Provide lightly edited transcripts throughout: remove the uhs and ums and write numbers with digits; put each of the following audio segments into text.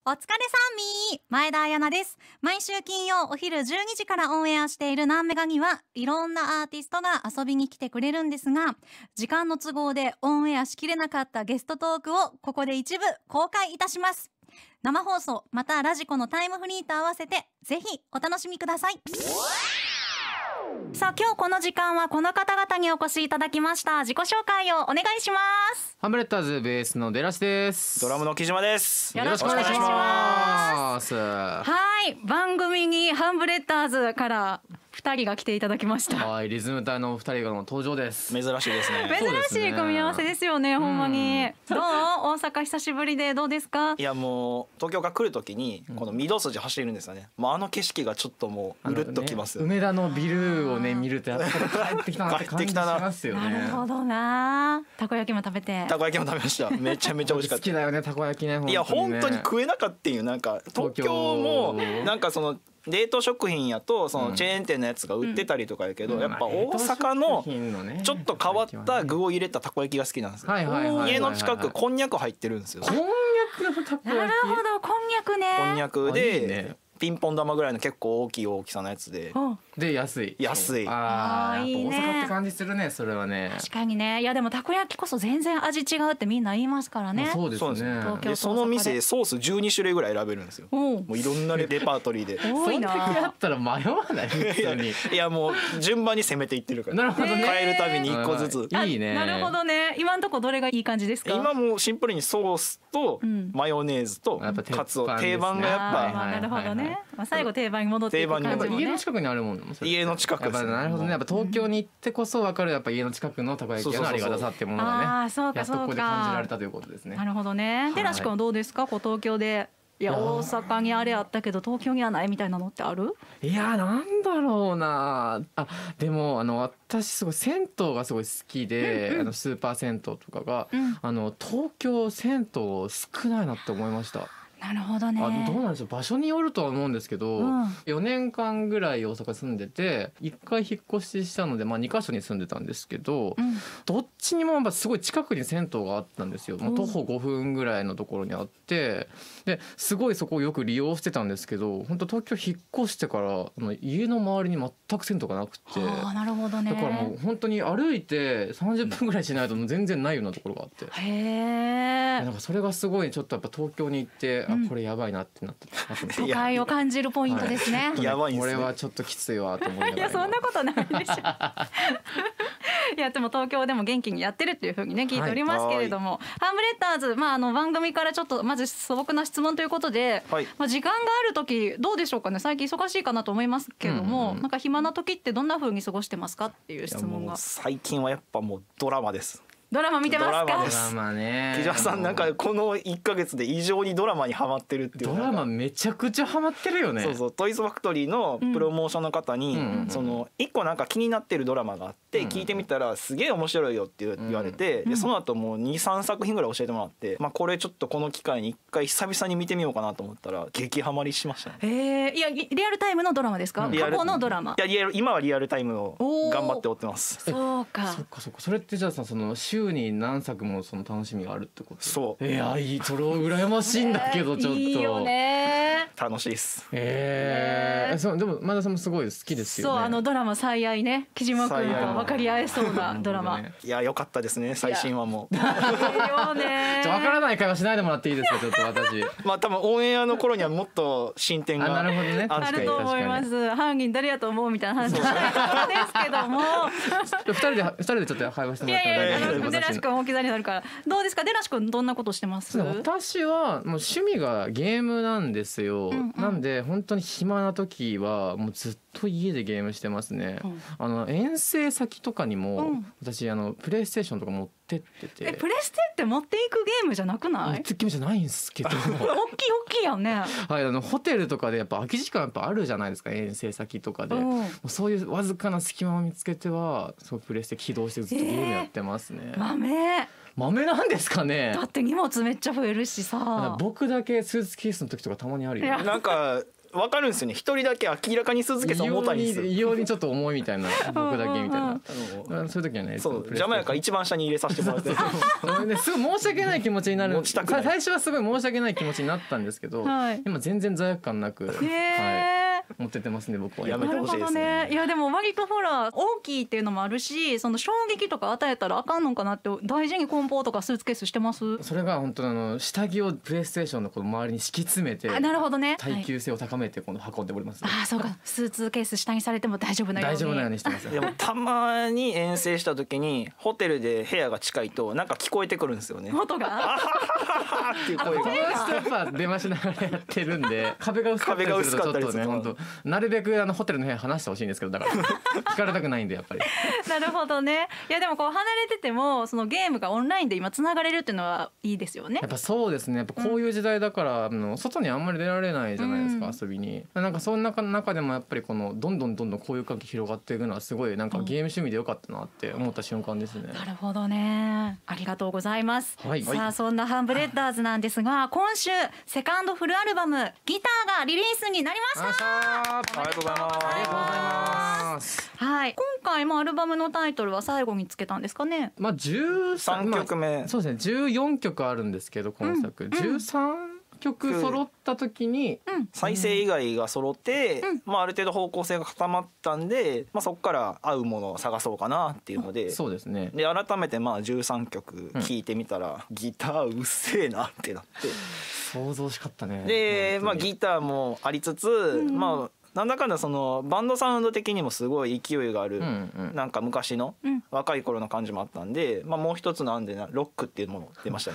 お疲れさんみー、前田彩菜です。毎週金曜お昼12時からオンエアしているなんめがにはいろんなアーティストが遊びに来てくれるんですが、時間の都合でオンエアしきれなかったゲストトークをここで一部公開いたします。生放送またラジコのタイムフリーと合わせてぜひお楽しみください。さあ今日この時間はこの方々にお越しいただきました。自己紹介をお願いします。 ハムレッターズベースのデラシです。 ドラムの木島です。 よろしくお願いします。 ははい、番組にハンブレッダーズから2人が来ていただきました。 い、リズム隊のお二人がの登場です。 珍しいですね。 珍しい組み合わせですよね、ほんまに。どう？大阪久しぶりでどうですか？ いやもう東京から来るときにこの御堂筋走るんですよね。もうあの景色がちょっともううるっときますよ。 梅田のビルをね見るとやっぱり帰ってきたなって感じしますよね。 なるほどな。たこ焼きも食べて。 たこ焼きも食べました。めちゃめちゃ美味しかった。 好きだよねたこ焼きね。 いや本当に食えなかったっていうなんか東京もなんかその冷凍食品やとそのチェーン店のやつが売ってたりとかやけど、やっぱ大阪のちょっと変わった具を入れたたこ焼きが好きなんですよ。家の近くこんにゃく入ってるんですよ。 こんにゃくのたこ焼き。 なるほど、こんにゃくね。 こんにゃくでピンポン玉ぐらいの結構大きい大きさのやつで。 で安い。 ああ、いいね。 大阪って感じするね、それはね。 確かにね。いやでもたこ焼きこそ全然味違うってみんな言いますからね。 そうですね。 でその店ソース12種類ぐらい選べるんですよ。もういろんなレパートリーで。 多いな。 そんだけやったら迷わない普通に。 いやもう順番に攻めていってるから。 なるほどね。 変えるたびに1個ずつ。 いいね。 なるほどね。今のとこどれがいい感じですか？ 今もシンプルにソースとマヨネーズとカツオ定番がやっぱ。 なるほどね。最後定番に戻っていく感じもね。 家の近くにあるもんね。 家の近くです。 なるほどね。やっぱ東京に行ってこそ分かるやっぱ家の近くのたこ焼き屋のありがたさっていうものがね。やっとここで感じられたということですね。 なるほどね。でらし君はどうですか？東京で。いや大阪にあれあったけど東京にはないみたいなのってある？ いやなんだろうなあ。でも私すごい銭湯がすごい好きで、スーパー銭湯とかが、東京銭湯少ないなって思いました。 なるほどね。 どうなんでしょう、場所によるとは思うんですけど、4年間ぐらい大阪住んでて1回引っ越ししたので、2カ所に住んでたんですけど、どっちにもすごい近くに銭湯があったんですよ。徒歩5分ぐらいのところにあって、ですごいそこをよく利用してたんですけど、本当東京引っ越してから家の周りに全く銭湯がなくて。 なるほどね。 だからもう本当に歩いて30分ぐらいしないと全然ないようなところがあって、なんかそれがすごいちょっとやっぱ東京に行ってこれやばいなってなって都会を感じるポイントですね。 やばいこれはちょっときついわと思いながら。 いやそんなことないでしょ。いやでも東京でも元気にやってるっていう風にね聞いておりますけれども、ハンブレッダーズ番組からちょっとまず素朴な質問ということで、時間がある時どうでしょうかね。最近忙しいかなと思いますけども、なんか暇な時ってどんな風に過ごしてますかっていう質問が。 最近はやっぱもうドラマです。 ドラマ見てますか？ ドラマね。木島さんなんかこの1ヶ月で異常にドラマにハマってるっていう。 ドラマめちゃくちゃハマってるよね。 そうそう、トイズファクトリーのプロモーションの方にその1個なんか気になってるドラマがあって聞いてみたらすげえ面白いよって言われて、でその後もう 2,3 作品ぐらい教えてもらって、これちょっとこの機会に一回久々に見てみようかなと思ったら激ハマりしましたね。 いやリアルタイムのドラマですか？過去のドラマ。 いや今はリアルタイムを頑張って追ってます。 そうか。 それってじゃあその週に何作もその楽しみがあるってこと？ そう。 いやそれ羨ましいんだけどちょっと。いいよね。 楽しいです。 そうでも前田さんもすごい好きですよね。 そうドラマ最愛ね。木島君と分かり合えそうなドラマ。 いや良かったですね最新話も。 いいよね。 分からない会話しないでもらっていいですかちょっと私。 多分オンエアの頃にはもっと進展がなるほどね。 あると思います。犯人誰やと思うみたいな話ですけども。 二人でちょっと会話してもらっても大丈夫ですか？ デラシ君置き去りになるから。どうですか？デラシ君どんなことしてます？ 私はもう趣味がゲームなんですよ。なんで本当に暇な時はもうずっと家でゲームしてますね。遠征先とかにも私プレイステーションとか持ってってて。 プレステって持っていくゲームじゃなくない？ 持っていくゲームじゃないんですけど。 大きいやんね。 はい、ホテルとかでやっぱ空き時間やっぱあるじゃないですか遠征先とかで。そういうわずかな隙間を見つけてはそうプレステ起動してずっとゲームやってますね。豆なんですかね。 だって荷物めっちゃ増えるしさ。 僕だけスーツケースの時とかたまにあるよ。 なんか分かるんですよね。一人だけ明らかに鈴木さん重たいんですよ。 異様にちょっと重いみたいな僕だけみたいなそういう時はねそう邪魔やから一番下に入れさせてもらってすごい申し訳ない気持ちになる。最初はすごい申し訳ない気持ちになったんですけど、今全然罪悪感なく持っててますね僕は。 やめてほしいですね。 いやでも割とほら大きいっていうのもあるし、その衝撃とか与えたらあかんのかなって大事に梱包とかスーツケースしてます？ それが本当に下着をプレイステーションのこの周りに敷き詰めて、 なるほどね、 耐久性を高めてこの運んでおります。 あ、そうか。スーツケース下にされても大丈夫なように。 大丈夫なようにしてます。 でもたまに遠征した時にホテルで部屋が近いとなんか聞こえてくるんですよね。 音が。 っていう声が。 やっぱ出ましながらやってるんで壁が薄かったりするとちょっとね本当なるべくホテルの部屋離してほしいんですけど、だから聞かれたくないんでやっぱり。 なるほどね。いやでもこう離れててもそのゲームがオンラインで今つながれるっていうのはいいですよね。 やっぱそうですね。やっぱこういう時代だから外にあんまり出られないじゃないですか、遊びに。なんかその中でもやっぱりこのどんどん交友関係広がっていくのはすごいなんかゲーム趣味でよかったなって思った瞬間ですね。 なるほどね。ありがとうございます。さあそんなハンブレッダーズなんですが、今週セカンドフルアルバムギターがリリースになりました。 ありがとうございます。 はい、今回もアルバムのタイトルは最後につけたんですかね。 13曲目、 そうですね。14曲あるんですけど今作、13曲揃った時に、 再生以外が揃って、ある程度方向性が固まったんで、そこから合うものを探そうかなっていうので、 そうですね。 で改めて13曲聴いてみたら、ギターうっせえなってなって、 想像しかったね。 でギターもありつつ、なんだかんだそのバンドサウンド的にもすごい勢いがある、なんか昔の若い頃の感じもあったんで、もう一つなんでロックっていうもの出ましたね。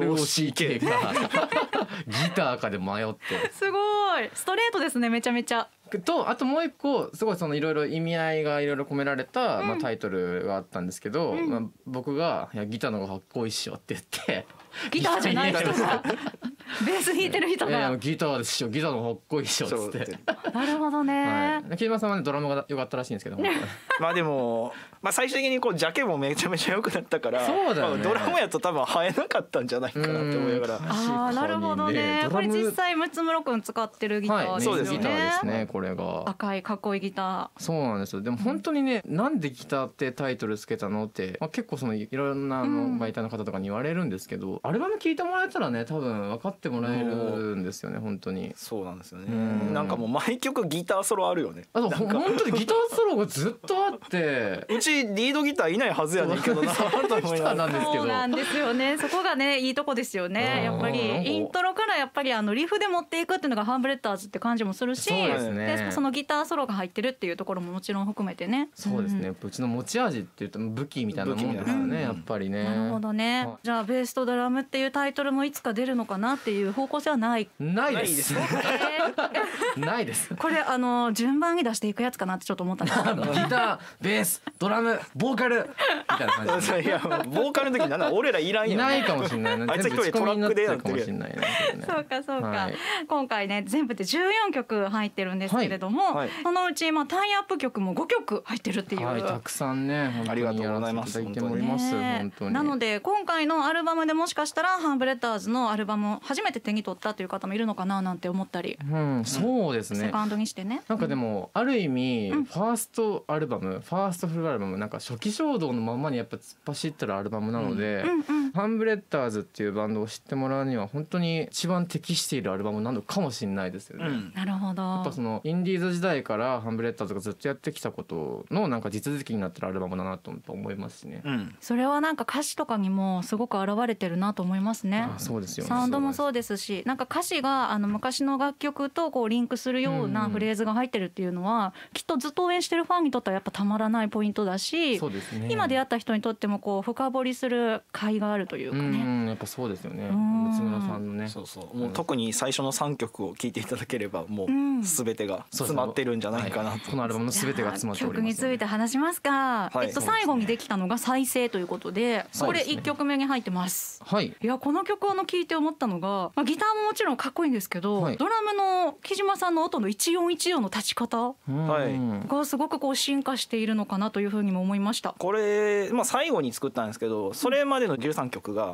ROCK がギターかで迷って、 すごいストレートですね。めちゃめちゃ。 とあともう一個すごいそのいろいろ意味合いがいろいろ込められたタイトルがあったんですけど、僕がいやギターの方がかっこいいっしょって言って。 ギターじゃない人がベース弾いてる人がギターですよ、ギターの方がかっこいいっしょっつって。 なるほどね。 木島さんはねドラムが良かったらしいんですけどでも最終的にこうジャケもめちゃめちゃ良くなったから、 そうだよね、 ドラムやと多分生えなかったんじゃないかなって思いながら。 なるほどね。これ実際ムツムロくん使ってるギターですよね。 そうですよね。 ギターですねこれが。 赤いかっこいいギター。 そうなんですよ。でも本当にね、なんでギターってタイトルつけたのって、結構そのいろんな媒体の方とかに言われるんですけど、アルバム聴いてもらえたらね多分分かってもらえるんですよね本当に。 そうなんですよね。なんかもう毎曲ギターソロあるよね。 本当にギターソロがずっとあってうちリードギターいないはずやねんけどな。 そうなんですよね。そこがねいいとこですよね。やっぱりイントロからやっぱりリフで持っていくっていうのがハンブレッダーズって感じもするし、 そうですね。 そのギターソロが入ってるっていうところももちろん含めてね。 そうですね。うちの持ち味っていうと武器みたいなもんですよねやっぱりね。 なるほどね。じゃあベースとドラムっていうタイトルもいつか出るのかなっていう方向性はないです。ないです。 これ順番に出していくやつかなってちょっと思ったんですけど。 ギター、ベース、ドラム、ボーカルみたいな感じ。 いやボーカルの時なんだ俺らいらんよ。 いないかもしれない。 あいつ一人トラックでやってる。 そうかそうか。今回ね全部で14曲入ってるんですけれども、そのうちタイアップ曲も5曲入ってるっていう。 たくさんねありがとうございます。 なので今回のアルバムでもしかしたらハンブレッダーズのアルバムを初めて手に取ったという方もいるのかななんて思ったり。 そうですね。 セカンドにしてね。 なんかでもある意味ファーストアルバム、ファーストフルアルバムなんか初期衝動のままにやっぱ突っ走ってるアルバムなので、ハンブレッダーズっていうバンドを知ってもらうには本当に一番適しているアルバムなのかもしれないですよね。 なるほど。 やっぱそのインディーズ時代からハンブレッダーズがずっとやってきたことのなんか地続きになってるアルバムだなと思いますしね。 それはなんか歌詞とかにもすごく現れてるなと思いますね。 そうですよね。 サウンドもそうですし、なんか歌詞が昔の楽曲とこうリンクするようなフレーズが入ってるっていうのは、きっとずっと応援してるファンにとってはやっぱたまらないポイントだし、 そうですね。 今出会った人にとってもこう深掘りする甲斐があるというかね。 やっぱそうですよね。松村さんのね。 そうもう特に最初の3曲を聴いていただければもう全てが詰まってるんじゃないかなと。 このアルバムの全てが詰まっております。 曲について話しますが、最後にできたのが再生ということで、これ1曲目に入ってます。いやこの曲を聴いて思ったのが、ギターももちろんかっこいいんですけど、ドラムの木島さんの音の一音一音の立ち方がすごくこう進化しているのかなというふうにも思いました。 これ最後に作ったんですけど、それまでの13曲が結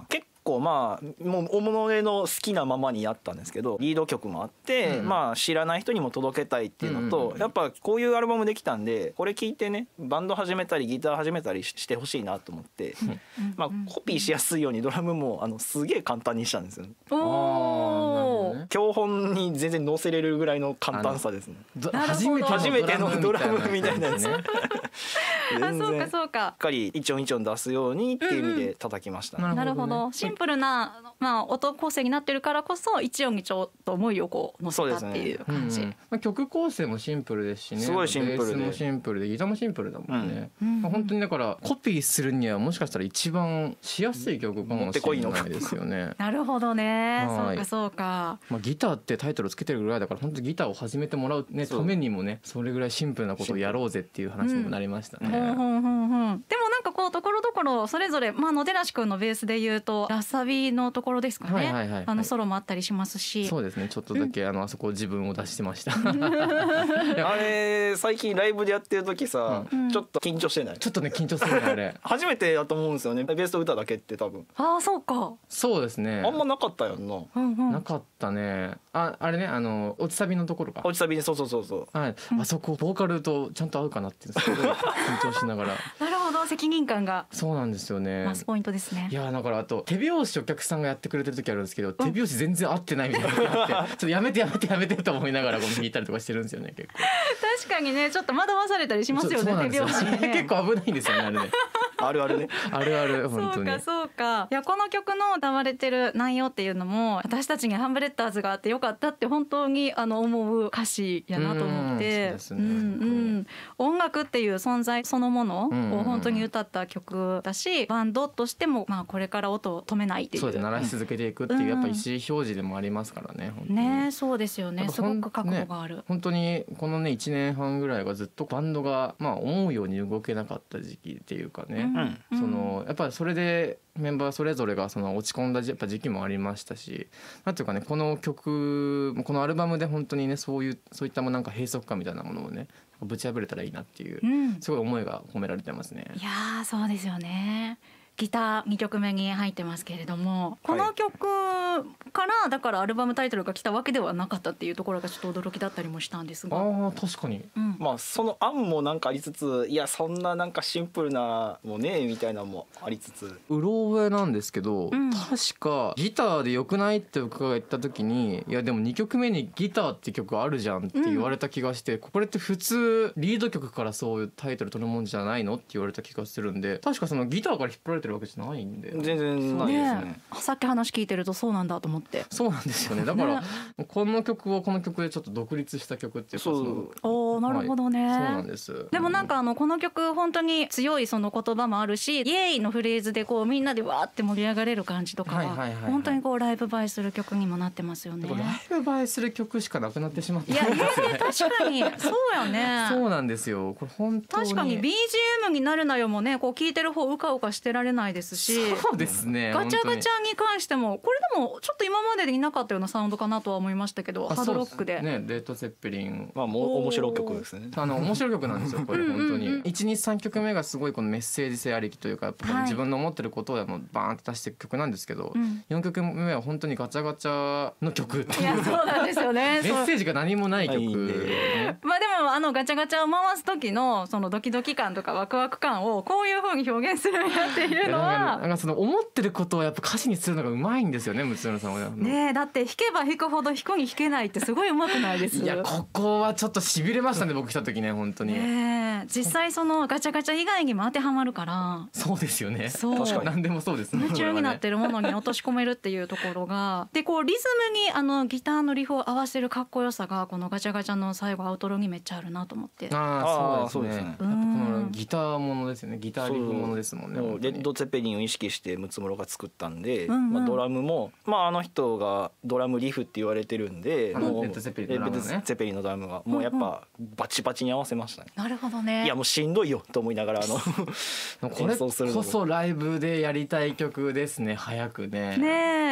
構まあもうおものれの好きなままにやったんですけど、リード曲もあって、まあ知らない人にも届けたいっていうのと、やっぱこういうアルバムできたんでこれ聴いてねバンド始めたりギター始めたりしてほしいなと思って、まあコピーしやすいようにドラムもすげえ簡単にしたんですよ。教本に全然載せれるぐらいの簡単さですね。初めてのドラムみたいなやつ。 そうかそうか。 しっかり一音一音出すようにっていう意味で叩きました。 なるほど。シンプルなまあ音構成になってるからこそ一音にちょっと思いをこう乗せたっていう感じ。 曲構成もシンプルですしね。 すごいシンプルで。 ベースもシンプルでギターもシンプルだもんね。本当にだからコピーするにはもしかしたら一番しやすい曲かもしれないですよね。 なるほどね。そうかそうか。 まあギターってタイトルつけてるぐらいだから本当にギターを始めてもらうねためにもねそれぐらいシンプルなことをやろうぜっていう話にもなりましたね。でもなんかこうところどころそれぞれまあ野寺君のベースで言うとラサビのところですかね。ソロもあったりしますし。 そうですね。ちょっとだけあそこ自分を出してました。 あれ最近ライブでやってる時さちょっと緊張してない？ ちょっとね緊張するねあれ。 初めてだと思うんですよね。ベースと歌だけって多分。 ああそうか。 そうですね。 あんまなかったよな。 なかったね。あれね落ちサビのところか。 落ちサビそう。 はい。あそこボーカルとちゃんと合うかなってすごい緊張しながら。 なるほど責任感が。 そうなんですよね。 マスポイントですね。 いやだからあと手拍子お客さんがやってくれてる時あるんですけど手拍子全然合ってないみたいな時あってちょっとやめてと思いながら弾いたりとかしてるんですよね結構。 確かにねちょっと惑わされたりしますよね手拍子ね。 結構危ないんですよねあれね。 あるあるね。 あるある本当に。 そうか。いやこの曲の歌われてる内容っていうのも私たちにハンブレッダーズがあってよかったって本当に思う歌詞やなと思って。音楽っていう存在そのものを本当に歌った曲だし、バンドとしてもまあこれから音を止めないっていう。 そうですね。鳴らし続けていくっていうやっぱ意思表示でもありますからね。 ねそうですよね。すごく覚悟がある。 本当にこのね1年半ぐらいがずっとバンドがまあ思うように動けなかった時期っていうかね。やっぱりそれでメンバーそれぞれがその落ち込んだやっぱ時期もありましたし、なんていうかねこの曲このアルバムで本当にねそういったもなんか閉塞感みたいなものをねぶち破れたらいいなっていうすごい思いが込められてますね。 いやそうですよね。ギター2曲目に入ってますけれども、この曲からだからアルバムタイトルが来たわけではなかったっていうところがちょっと驚きだったりもしたんですが。 確かに、 まあその案もなんかありつつ、いやそんななんかシンプルなもねみたいなのもありつつ、 うろ覚えなんですけど、確かギターでよくないって僕が言った時に、いやでも2曲目にギターって曲あるじゃんって言われた気がして、これって普通リード曲からそういうタイトル取るもんじゃないのって言われた気がするんで、確かそのギターから引っ張られてるわけじゃないんで。 全然ないですね。 さっき話聞いてるとそうなんだと思って。 そうなんですよね。だからこの曲をこの曲でちょっと独立した曲っていうか、 なるほどね。 そうなんです。 でもなんかこの曲本当に強いその言葉もあるし、イエーイのフレーズでこうみんなでわーって盛り上がれる感じとかは本当にこうライブ映えする曲にもなってますよね。 ライブ映えする曲しかなくなってしまったんですよね。 いや確かにそうやね。 そうなんですよ。これ本当に確かに BGM になるなよもね、こう聞いてる方うかうかしてられないですし、 そうですね。 ガチャガチャに関してもこれでもちょっと今まででいなかったようなサウンドかなとは思いましたけど、ハードロックでね、レッド・ゼッペリン、 まあもう面白い曲ですね。 面白い曲なんですよこれ本当に。1、2、3曲目がすごいこのメッセージ性ありきというか、自分の思ってることをバーンって出していく曲なんですけど、4曲目は本当にガチャガチャの曲っていう。 いやそうなんですよね。 メッセージが何もない曲。 まあでもガチャガチャを回す時のそのドキドキ感とかワクワク感をこういう風に表現するんやっていうのは、 なんかその思ってることをやっぱ歌詞にするのがうまいんですよね、六浦さんは。 ねえ、だって弾けば弾くほど弾くに弾けないってすごいうまくないです？ いやここはちょっと痺れましたね僕来た時ね本当に。 実際そのガチャガチャ以外にも当てはまるから。 そうですよね。 そう確かに何でもそうですね。 夢中になってるものに落とし込めるっていうところがで、こうリズムにギターのリフを合わせるかっこよさがこのガチャガチャの最後アウトロにめっちゃあるなと思って。 そうですね。やっぱこのギターものですよね。ギターリフものですもんね。 レッド・ゼッペリンを意識してムツムロが作ったんで、ドラムもあの人がドラムリフって言われてるんで、 レッド・ゼッペリンのドラムがもうやっぱバチバチに合わせましたね。 なるほどね。 いやもうしんどいよと思いながらこれこそライブでやりたい曲ですね。早くね。 ね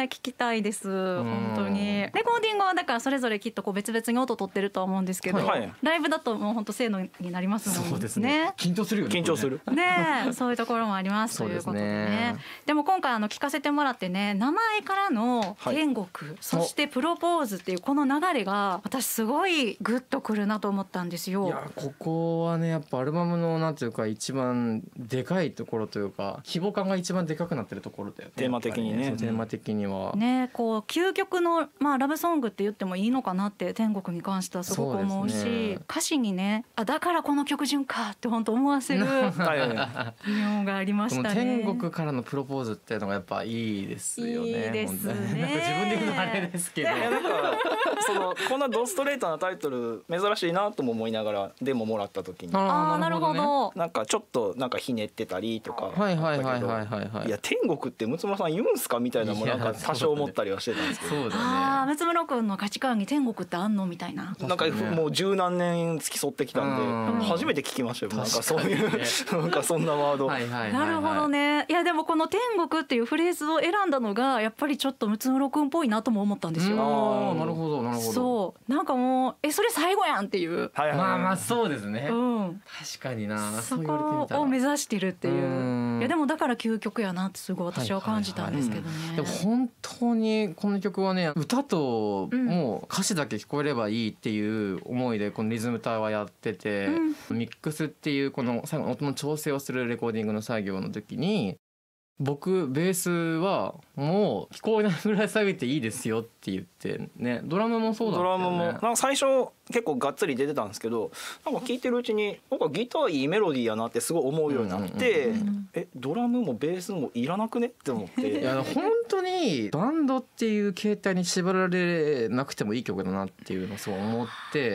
聞きたいです。本当にレコーディングはだからそれぞれきっとこう別々に音取ってるとは思うんですけど、 はい、 ライブだともう本当せーのになりますもんね。 そうですね。緊張するよね。 緊張するね。そういうところもありますということでね。でも今回聞かせてもらってね、名前からの天国、そしてプロポーズっていうこの流れが私すごいグッとくるなと思ったんですよ。 いやここはねやっぱアルバムのなんていうか一番でかいところというか規模感が一番でかくなってるところだよね。 テーマ的にね。 テーマ的にはね、こう究極のラブソングって言ってもいいのかなって天国に関してはすごく思うし、歌詞にねだからこの曲順かって本当思わせる異名がありましたね。 天国からのプロポーズっていうのがやっぱいいですよね。 いいですね。 自分で言うのあれですけど、 なんかこんなドストレートなタイトル珍しいなとも思いながらデモもらった時に、 なるほど。 なんかちょっとなんかひねってたりとか、いや天国って六村さん言うんすかみたいなもなんか多少思ったりはしてたんですけど、 そうだね。 六村君の価値観に天国ってあんのみたいな、 なんかもう十何年付き添ってきたんで初めて聞きましたよ。なんかそういうなんかそんなワード。 なるほどね。いやでもこの天国っていうフレーズを選んだのがやっぱりちょっと六村君っぽいなとも思ったんですよ。 なるほどなるほど。 そうなんかもうそれ最後やんっていう。 まあそうですね。確かにな。 そこを目指してるっていう。いやでもだから究極やなってすごい私は感じたんですけどね。 でも本当にこの曲はね歌ともう歌詞だけ聞こえればいいっていう思いでこのリズム隊はやってて、ミックスっていうこの最後の音の調整をするレコーディングの作業の時に僕ベースはもう聞こえないぐらい下げていいですよって言ってね。ドラムもそうだったよね。 ドラムもなんか最初結構がっつり出てたんですけど、なんか聴いてるうちになんかギターいいメロディーやなってすごい思うようになって、ドラムもベースもいらなくねって思って。 いや本当にバンドっていう形態に縛られなくてもいい曲だなっていうのをそう思って、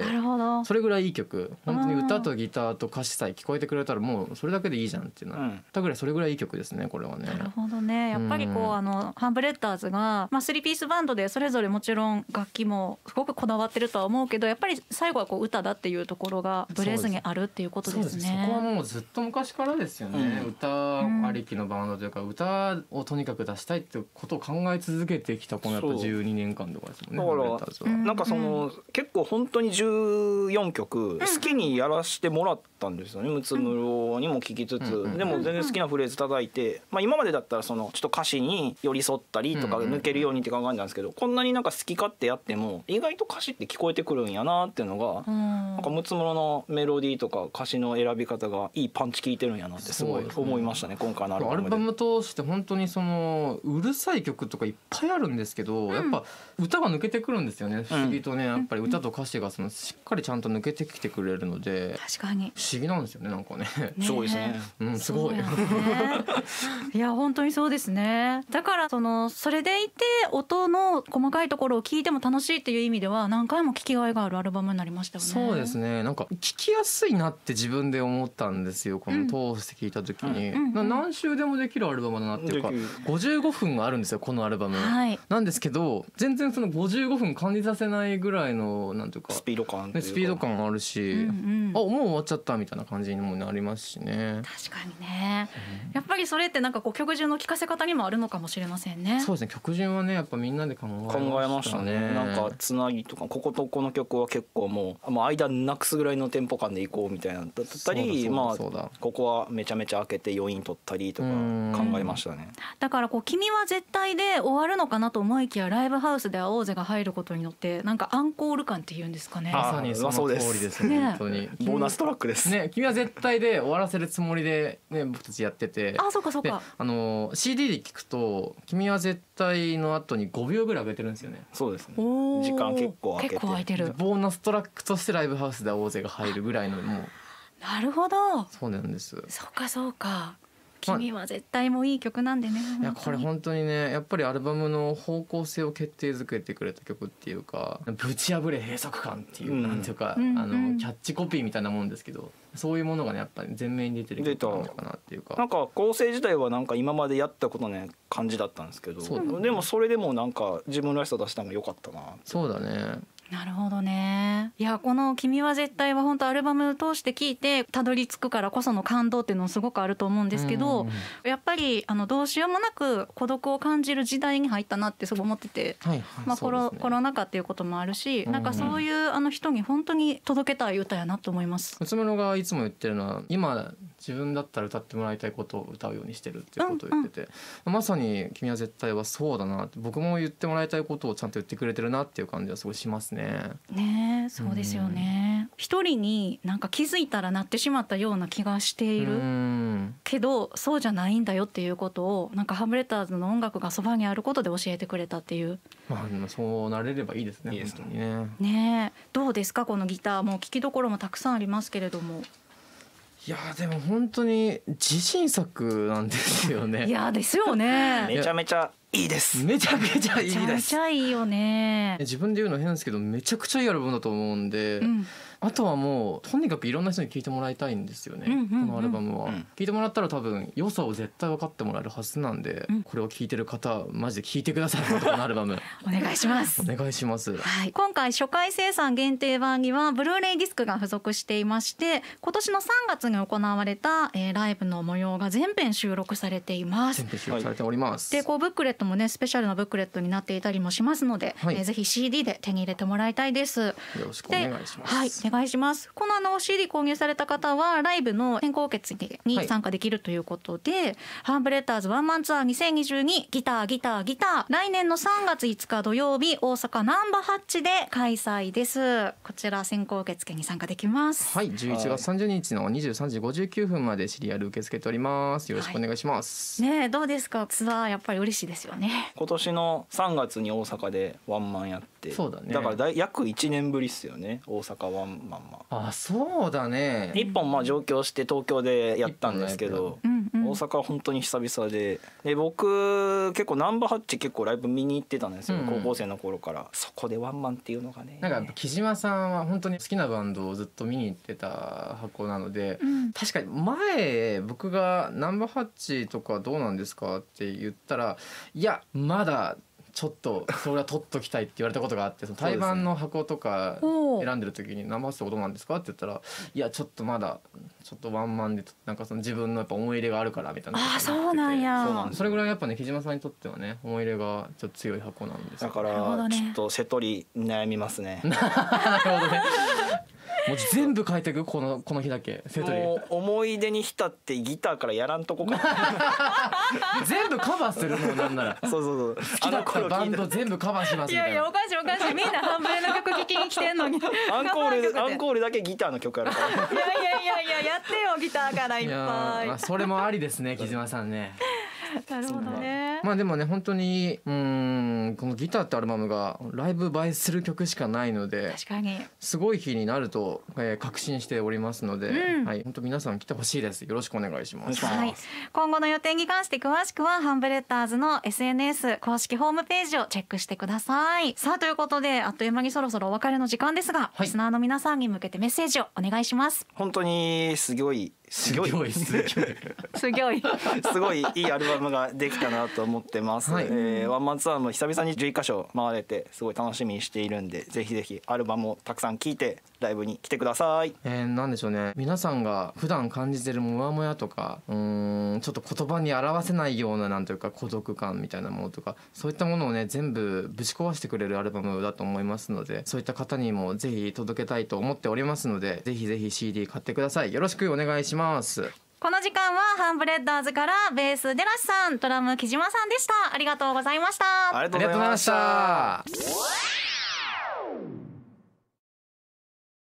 なるほど。 それぐらいいい曲、本当に歌とギターと歌詞さえ聞こえてくれたらもうそれだけでいいじゃんっていうなったぐらい、それぐらいいい曲ですねこれはね。 なるほどね。やっぱりこうハンブレッダーズが3ピースバンドでそれぞれもちろん楽器もすごくこだわってるとは思うけど、やっぱり最後はこう歌だっていうところがブレずにあるっていうことですね。 そこはもうずっと昔からですよね。歌ありきのバンドというか歌をとにかく出したいってことを考え続けてきたこのやっぱ12年間とかですもんね。 だからなんか結構本当に14曲好きにやらせてもらったんですよね。ムツムロにも聴きつつ、でも全然好きなフレーズ叩いて、今までだったらちょっと歌詞に寄り添ったりとか抜けるようにって考えたんですけど、こんなになんか好き勝手やっても意外と歌詞って聞こえてくるんやなっていうのが、なんかムツムロのメロディーとか歌詞の選び方がいいパンチ効いてるんやなってすごい思いましたね今回のアルバムで。 アルバム通して本当にうるさい曲とかいっぱいあるんですけど、やっぱ歌が抜けてくるんですよね。不思議とね、やっぱり歌と歌詞がしっかりちゃんと抜けてきてくれるので、 確かに不思議なんですよねなんかね。 すごいですね。 すごい。 いや本当にそうですね。だからそれでいて音の細かいところを聞いても楽しいっていう意味では何回も聞きがいがあるアルバムになりましたよね。 そうですね。なんか聞きやすいなって自分で思ったんですよ。この通して聞いた時に、何周でもできるアルバムだなっていうか、55分あるんですよこのアルバム。なんですけど全然その55分感じさせないぐらいのなんていうかスピード感あるし、もう終わっちゃったみたいな感じにもなりますしね。 確かにね。やっぱりそれってなんかこう曲順の聴かせ方にもあるのかもしれませんね。 そうですね。曲順はねやっぱみんなで考えましたね。 なんかつなぎとかこことこの曲は結構もう間なくすぐらいのテンポ感でいこうみたいなだったり、ここはめちゃめちゃ開けて余韻取ったりとか考えましたね。 だからこう君は絶対で終わるのかなと思いきやライブハウスで青瀬が入ることによってなんかアンコール感っていうんですかね。 まさにその通りですね。本当にボーナストラックですね。君は絶対で終わらせるつもりでね僕たちやってて、 そうかそうか。 CD で聞くと君は絶対の後に5秒ぐらい上げてるんですよね。 そうですね。時間結構空いてる。 ボーナストラックとしてライブハウスで青瀬が入るぐらいのもう。 なるほど。 そうなんです。 そうかそうか。君は絶対もいい曲なんでね。 いやこれ本当にねやっぱりアルバムの方向性を決定づけてくれた曲っていうか、ぶち破れ閉塞感っていうなんていうかキャッチコピーみたいなもんですけど、そういうものがねやっぱり前面に出てる曲なのかなっていうか、 なんか構成自体はなんか今までやったことない感じだったんですけど、でもそれでもなんか自分らしさ出したのが良かったな。 そうだね。 なるほどね。いやこの君は絶対は本当アルバム通して聴いてたどり着くからこその感動っていうのすごくあると思うんですけど、やっぱりどうしようもなく孤独を感じる時代に入ったなってすごい思ってて、コロナ禍っていうこともあるし、なんかそういう人に本当に届けたい歌やなと思います。 うつむろがいつも言ってるのは、今自分だったら歌ってもらいたいことを歌うようにしてるっていうことを言ってて、まさに君は絶対はそうだなって、僕も言ってもらいたいことをちゃんと言ってくれてるなっていう感じはすごいしますね。 ねえ、そうですよね。一人になんか気づいたらなってしまったような気がしているけど、そうじゃないんだよっていうことをなんかハムレターズの音楽がそばにあることで教えてくれたっていう。 そうなれればいいですね。 いいです本当にね。 ねえ、どうですかこのギター、もう聴きどころもたくさんありますけれども。 いやでも本当に自信作なんですよね。 いやですよね。 めちゃめちゃいいです。 めちゃくちゃいいです。 めちゃくちゃいいよね。 自分で言うの変ですけど、めちゃくちゃいいアルバムだと思うんで、あとはもうとにかくいろんな人に聴いてもらいたいんですよね。このアルバムは聴いてもらったら多分良さを絶対分かってもらえるはずなんで、これを聴いてる方マジで聴いてください。このアルバムお願いします。 お願いします。 はい、今回初回生産限定版にはブルーレイディスクが付属していまして、今年の3月に行われた、ライブの模様が全編収録されています。 全編収録されております。 でブックレットもねスペシャルなブックレットになっていたりもしますので、ぜひ CD で手に入れてもらいたいです。よろしくお願いします。 はい、お願いします。このCD 購入された方はライブの先行受付に参加できるということで、ハンブレッダーズワンマンツアー2022ギター来年の3月5日土曜日大阪ナンバハッチで開催です。こちら先行受付に参加できます。 はい、11月30日の23時59分までシリアル受け付けております。よろしくお願いします。 ねえ、どうですかツアー、やっぱり嬉しいですよね。 今年の3月に大阪でワンマンやって、 そうだね。 だから約1年ぶりっすよね、大阪ワンマンは。 あ、そうだね。 1本上京して東京でやったんですけど、大阪は本当に久々で、僕結構ナンバーハッチ結構ライブ見に行ってたんですよ、高校生の頃から。そこでワンマンっていうのがね、 なんか木島さんは本当に好きなバンドをずっと見に行ってた箱なので、確かに前僕がナンバーハッチとかどうなんですかって言ったら、いやまだちょっとそれは取っときたいって言われたことがあって、その対バンの箱とか選んでる時にナンバーハッチとかどうなんですかって言ったら、いやちょっとまだちょっとワンマンでなんかその自分のやっぱ思い入れがあるからみたいな。 あ、そうなんや。 それぐらいやっぱね木島さんにとってはね思い入れがちょっと強い箱なんですよ。 だからちょっと瀬戸り悩みますね。 なるほどね。もう全部変えていくこの日だけ。 もう思い出に浸ってギターからやらんとこか。 全部カバーするのなんなら。 そう好きだったバンド全部カバーしますみたいな。 いやおかしいみんなハンブレの曲聴きに来てんのに。 アンコールだけギターの曲あるから。 いややってよギターからいっぱい。 それもありですね木島さんね。 なるほどね。 でもね本当にこのギターってアルバムがライブ映えする曲しかないので、 確かにすごい日になると、確信しておりますので、本当皆さん来てほしいです。よろしくお願いします。 今後の予定に関して詳しくはハンブレッダーズの SNS 公式ホームページをチェックしてください。さあということであっという間にそろそろお別れの時間ですが、リスナーの皆さんに向けてメッセージをお願いします。 本当にすごいいいアルバムができたなと思ってます。ワンマンツアーも久々に11カ所回れてすごい楽しみにしているんで、ぜひぜひアルバムをたくさん聴いてライブに来てください。 なんでしょうね、皆さんが普段感じてるモヤモヤとかちょっと言葉に表せないようななんというか孤独感みたいなものとか、そういったものをね全部ぶち壊してくれるアルバムだと思いますので、そういった方にもぜひ届けたいと思っておりますので、ぜひぜひ CD 買ってください。よろしくお願いします。 この時間はハンブレッダーズからベースデラシさん、ドラム木島さんでした。ありがとうございました。 ありがとうございました。